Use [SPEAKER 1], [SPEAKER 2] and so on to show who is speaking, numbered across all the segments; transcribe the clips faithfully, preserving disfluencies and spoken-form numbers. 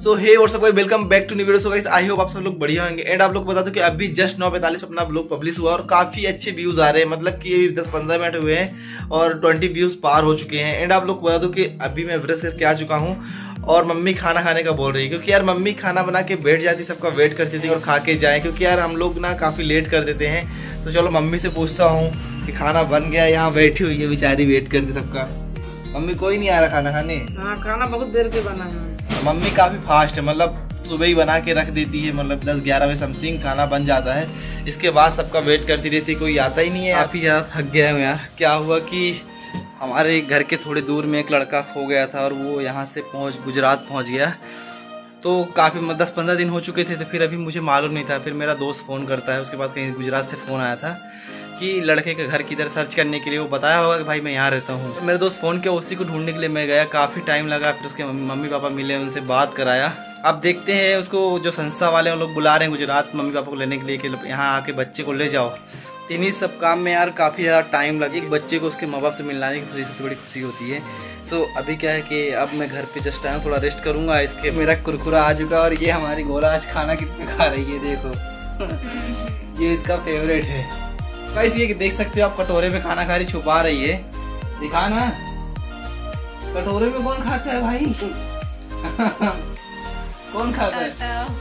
[SPEAKER 1] सो hey और सबको welcome back to new video. So guys I hope आप सब लोग बढ़िया होंगे। एंड आप लोग को बता दो कि अभी जस्ट नौ पैंतालीस अपना ब्लॉग पब्लिश हुआ और काफी अच्छे व्यूज आ रहे हैं, मतलब कि दस पंद्रह मिनट हुए हैं और ट्वेंटी व्यूज पार हो चुके हैं। एंड आप लोग को बता दो कि अभी मैं ब्रश करके आ चुका हूँ और मम्मी खाना खाने का बोल रही है, क्योंकि यार मम्मी खाना बना के बैठ जाती, सबका वेट करती थी और खा के जाए, क्योंकि यार हम लोग ना काफी लेट कर देते हैं। तो चलो मम्मी से पूछता हूँ कि खाना बन गया, यहाँ बैठी हुई है बेचारी वेट करती सबका। मम्मी कोई नहीं आ रहा खाना खाने?
[SPEAKER 2] हाँ, खाना बहुत देर के बना है।
[SPEAKER 1] मम्मी काफी फास्ट है, मतलब सुबह ही बना के रख देती है, मतलब दस ग्यारह बजे समथिंग खाना बन जाता है। इसके बाद सबका वेट करती रहती, कोई आता ही नहीं है। काफी ज्यादा थक गया हूँ यार। क्या हुआ कि हमारे घर के थोड़े दूर में एक लड़का खो गया था और वो यहाँ से पहुँच गुजरात पहुँच गया। तो काफ़ी दस पंद्रह दिन हो चुके थे, तो फिर अभी मुझे मालूम नहीं था। फिर मेरा दोस्त फ़ोन करता है, उसके बाद कहीं गुजरात से फ़ोन आया था कि लड़के के घर की तरह सर्च करने के लिए। वो बताया होगा कि भाई मैं यहाँ रहता हूँ। तो मेरे दोस्त फ़ोन किया, उसी को ढूंढने के लिए मैं गया। काफ़ी टाइम लगा, फिर उसके मम्मी पापा मिले, उनसे बात कराया। अब देखते हैं, उसको जो संस्था वाले हैं लोग बुला रहे हैं गुजरात मम्मी पापा को लेने के लिए कि यहाँ आके बच्चे को ले जाओ। इन्हीं सब काम में यार काफ़ी ज़्यादा टाइम लगे। एक बच्चे को उसके माँ बाप से मिलाने की खुशी सबसे बड़ी खुशी होती है। सो so, अभी क्या है कि अब मैं घर पे जस्ट आया हूँ, थोड़ा रेस्ट करूँगा। इसके मेरा कुरकुरा आ चुका और ये हमारी गोला आज खाना किस पे खा रही है, देखो ये इसका फेवरेट है। गाइस ये देख सकते हो आप, कटोरे में खाना खा रही, छुपा रही है। दिखा ना, कटोरे में कौन खाता है भाई? कौन खाता है?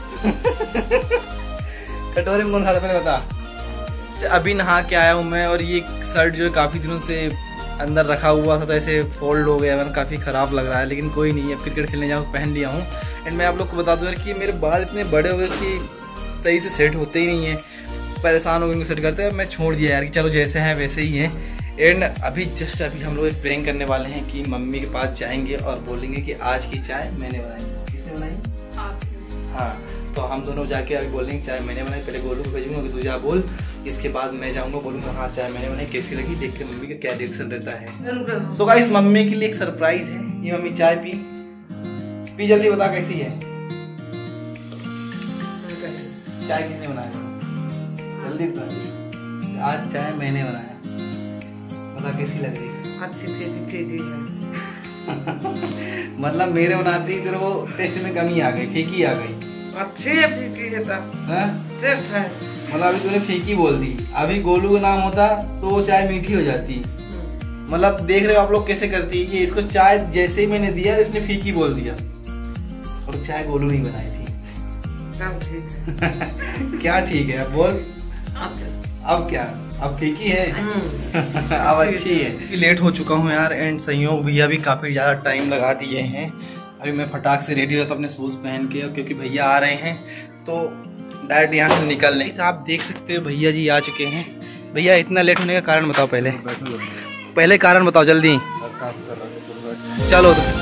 [SPEAKER 1] कटोरे में कौन खाता है पहले बता। अभी नहा के आया हूँ मैं और ये शर्ट जो है काफ़ी दिनों से अंदर रखा हुआ था, तो ऐसे फोल्ड हो गया, मतलब काफ़ी ख़राब लग रहा है। लेकिन कोई नहीं है, क्रिकेट खेलने जाऊँ पहन लिया हूँ। एंड मैं आप लोग को बता दूँ यार कि मेरे बाल इतने बड़े हो गए कि सही से सेट होते ही नहीं है। परेशान हो गए सेट करते हैं, मैं छोड़ दिया यार कि चलो जैसे हैं वैसे ही हैं। एंड अभी जस्ट अभी हम लोग एक प्रैंक करने वाले हैं कि मम्मी के पास जाएंगे और बोलेंगे कि आज की चाय मैंने बनाई। किसने बनाई? हाँ, तो हम दोनों जाके अभी बोलेंगे चाय मैंने बनाई। पहले गोलू को भेजूंगा कि तू जा बोल, इसके बाद मैं जाऊंगा बोलूंगा हाँ चाय मैंने बनाई, कैसी लगी देख के मम्मी का क्या रिएक्शन रहता है। सो गाइस मम्मी के लिए एक सरप्राइज है। ये मम्मी चाय पी पी जल्दी बता कैसी है चाय, किसने बनाया? जल्दी बता। आज चाय मैंने बनाया, बता कैसी लग रही है?
[SPEAKER 2] अच्छी फीकी फीकी है।
[SPEAKER 1] मतलब मेरे बनाती तेरे वो टेस्ट में कमी आ गई, फीकी आ गई।
[SPEAKER 2] अच्छी है फीकी है तो टेस्ट है।
[SPEAKER 1] मतलब अभी तूने फीकी बोल दी, अभी गोलू का नाम होता तो वो चाय मीठी हो जाती। मतलब देख रहे हो आप लोग कैसे करती है कि इसको चाय जैसे ही मैंने दिया इसने फीकी बोल दिया, और चाय गोलू नहीं बनाई थी।
[SPEAKER 2] ठीक है।
[SPEAKER 1] क्या ठीक है बोल? अब क्या, अब फीकी है? अब अच्छी है। लेट हो चुका हूँ यार। एंड संयोग भैया भी काफी ज्यादा टाइम लगा दिए हैं। अभी मैं फटाक से रेडी होता अपने शूज पहन के, क्योंकि भैया आ रहे हैं तो डायरेक्ट यहाँ से निकल लें। आप देख सकते हो भैया जी आ चुके हैं। भैया इतना लेट होने का कारण बताओ, पहले पहले कारण बताओ जल्दी। चलो तो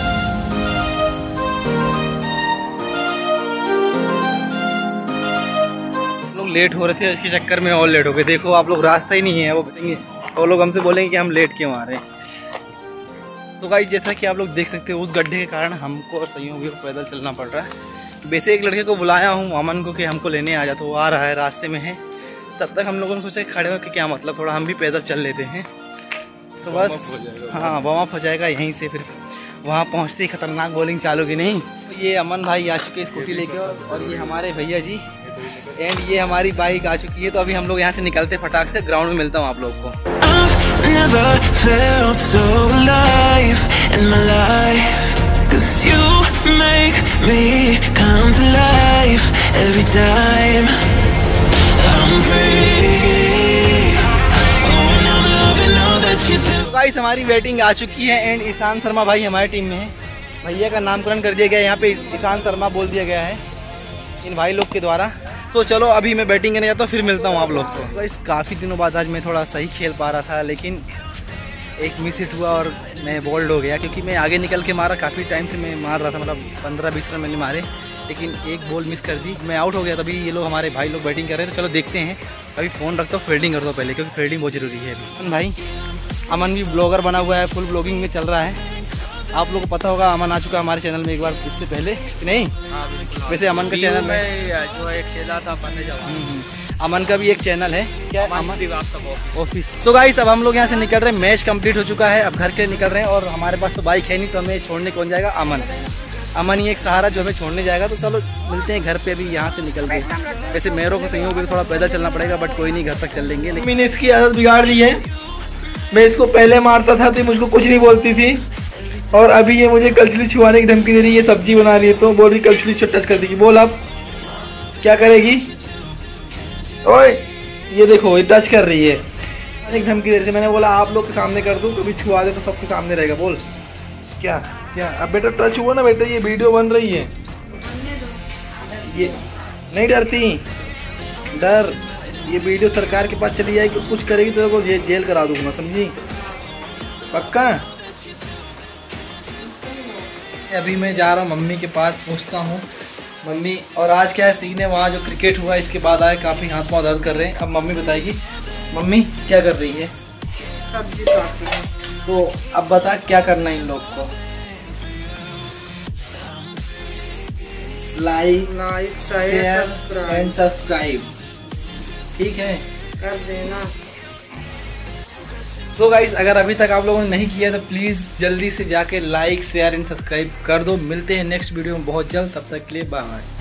[SPEAKER 1] लोग लेट हो रहे थे, इसके चक्कर में और लेट हो गए। देखो आप लोग, रास्ता ही नहीं है। वो बोलेंगे, वो लोग हमसे बोलेंगे कि हम लेट क्यों आ रहे हैं। तो गाइस जैसा कि आप लोग देख सकते हो, उस गड्ढे के कारण हमको और संयोगी को पैदल चलना पड़ रहा है। वैसे एक लड़के को बुलाया हूँ अमन को कि हमको लेने आ जा, तो वो आ रहा है, रास्ते में है। तब तक हम लोगों ने सोचा खड़े होकर क्या मतलब, थोड़ा हम भी पैदल चल लेते हैं। तो बस हाँ वार्म अप हो जाएगा यहीं से, फिर वहाँ पहुँचते ही खतरनाक बॉलिंग चालू की नहीं। तो ये अमन भाई आ चुके स्कूटी लेके, और ये हमारे भैया जी, एंड ये हमारी बाइक आ चुकी है। तो अभी हम लोग यहाँ से निकलते फटाक से, ग्राउंड में मिलता हूँ आप लोग को। Never felt so alive in my life, 'cause you make me come to life every time I'm free. Oh, and I'm loving all that you do. Guys हमारी वेटिंग आ चुकी है एंड ईशान शर्मा भाई हमारी टीम में है। भैया का नामकरण कर दिया गया है, यहाँ पे ईशान शर्मा बोल दिया गया है इन भाई लोग के द्वारा। तो चलो अभी मैं बैटिंग करने जाता हूँ, फिर मिलता हूँ आप लोग को। तो इस काफ़ी दिनों बाद आज मैं थोड़ा सही खेल पा रहा था, लेकिन एक मिस हिट हुआ और मैं बोल्ड हो गया, क्योंकि मैं आगे निकल के मारा। काफ़ी टाइम से मैं मार रहा था, मतलब पंद्रह बीस रन मैंने मारे, लेकिन एक बॉल मिस कर दी, मैं आउट हो गया। तभी ये लोग हमारे भाई लोग बैटिंग कर रहे थे। चलो देखते हैं। अभी फ़ोन रखता हूँ, फील्डिंग कर दो पहले, क्योंकि फील्डिंग बहुत ज़रूरी है अभी। अमन भाई, अमन भी ब्लॉगर बना हुआ है, फुल ब्लॉगिंग में चल रहा है। आप लोगों को पता होगा अमन आ चुका है हमारे चैनल में एक बार इससे पहले कि नहीं? वैसे अमन का चैनल में जो एक खेला था अमन का भी एक चैनल है, क्या अमन ऑफिस। तो गाइस अब हम लोग यहाँ से निकल रहे हैं, मैच कंप्लीट हो चुका है, अब घर के निकल रहे हैं और हमारे पास तो बाइक है नहीं, तो हमें छोड़ने कौन जाएगा? अमन। अमन ही एक सहारा जो हमें छोड़ने जाएगा। तो चलो मिलते हैं घर पे अभी यहाँ से निकल के। वैसे मेरों को संयोग भी थोड़ा पैदल चलना पड़ेगा, बट कोई नहीं, घर तक चल लेंगे। लेकिन मैंने इसकी आदत बिगाड़ दी है। मैं इसको पहले मारता था तो मुझको कुछ नहीं बोलती थी, और अभी ये मुझे कलछुली छुआने की धमकी दे रही है। ये सब्जी बना रही है तो बोल रही कलछुली से टच कर देगी। बोल अब क्या करेगी? ओए ये देखो, ये टच कर रही है, एक धमकी दे रही है। मैंने बोला आप लोग के सामने कर दूं, कभी छुआ दे तो सबके सामने रहेगा। बोल क्या क्या? अब बेटा टच हुआ ना बेटा, ये वीडियो बन रही है। ये नहीं डरती, डर ये वीडियो सरकार के पास चली जाएगी, कुछ करेगी तो को जे, जेल करा दूंगा, समझी? पक्का? अभी मैं जा रहा हूँ मम्मी के पास, पूछता हूँ मम्मी। और आज क्या है सीन है, वहाँ जो क्रिकेट हुआ इसके बाद आए, काफ़ी हाथ पाँव दर्द कर रहे हैं। अब मम्मी बताएगी। मम्मी क्या कर रही है?
[SPEAKER 2] सब्जी काटती है।
[SPEAKER 1] तो अब बता क्या करना है इन लोग को? Like
[SPEAKER 2] like
[SPEAKER 1] share
[SPEAKER 2] subscribe
[SPEAKER 1] and subscribe, ठीक है?
[SPEAKER 2] कर देना।
[SPEAKER 1] सो so गाइज, अगर अभी तक आप लोगों ने नहीं किया तो प्लीज़ जल्दी से जाके लाइक शेयर एंड सब्सक्राइब कर दो। मिलते हैं नेक्स्ट वीडियो में बहुत जल्द, तब तक के लिए बाय बाय।